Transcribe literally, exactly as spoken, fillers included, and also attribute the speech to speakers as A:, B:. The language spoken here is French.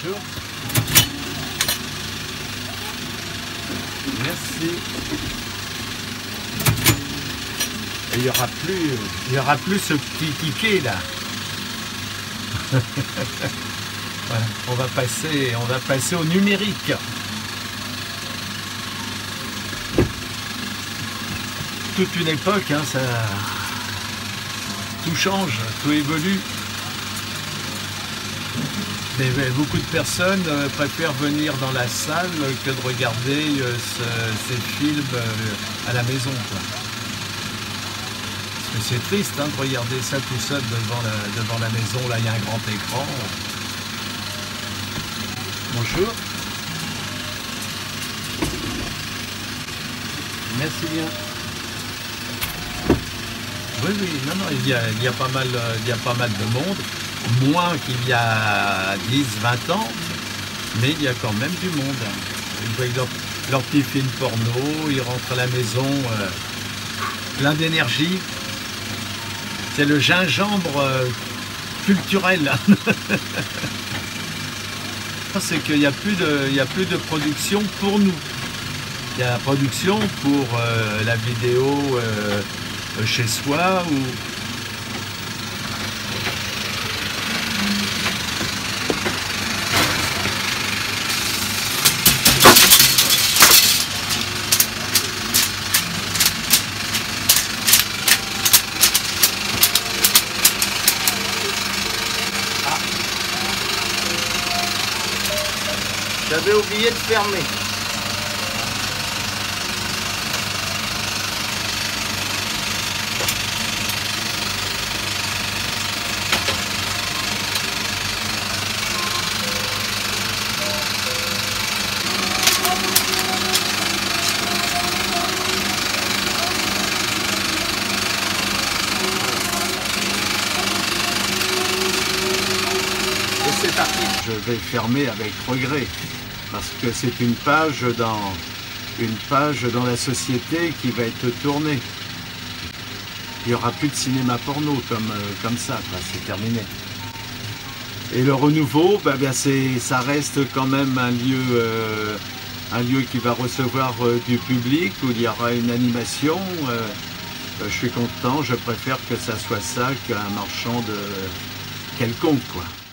A: Bonjour. Merci. Et il n'y aura plus, il y aura plus ce petit ticket là. Voilà, on va passer, on va passer au numérique. Toute une époque, hein, ça, tout change, tout évolue. Mais beaucoup de personnes préfèrent venir dans la salle que de regarder ce, ces films à la maison, quoi. Parce que c'est triste, hein, de regarder ça tout seul devant la, devant la maison. Là, il y a un grand écran. Bonjour. Merci bien. Oui, oui, non, non, il y a, il y a pas mal, il y a pas mal de monde. Moins qu'il y a dix vingt ans, mais il y a quand même du monde. Ils voient leur, leur petit film porno, ils rentrent à la maison euh, plein d'énergie. C'est le gingembre euh, culturel. C'est qu'il n'y a plus de, il y a plus de production pour nous. Il y a la production pour euh, la vidéo euh, chez soi ou j'avais oublié de fermer. Et c'est parti. Je vais fermer avec regret. Parce que c'est une page dans une page dans la société qui va être tournée. Il n'y aura plus de cinéma porno comme, comme ça, c'est terminé. Et le renouveau, bah, bah, ça reste quand même un lieu, euh, un lieu qui va recevoir euh, du public, où il y aura une animation. Euh, je suis content, je préfère que ça soit ça qu'un marchand de quelconque, quoi.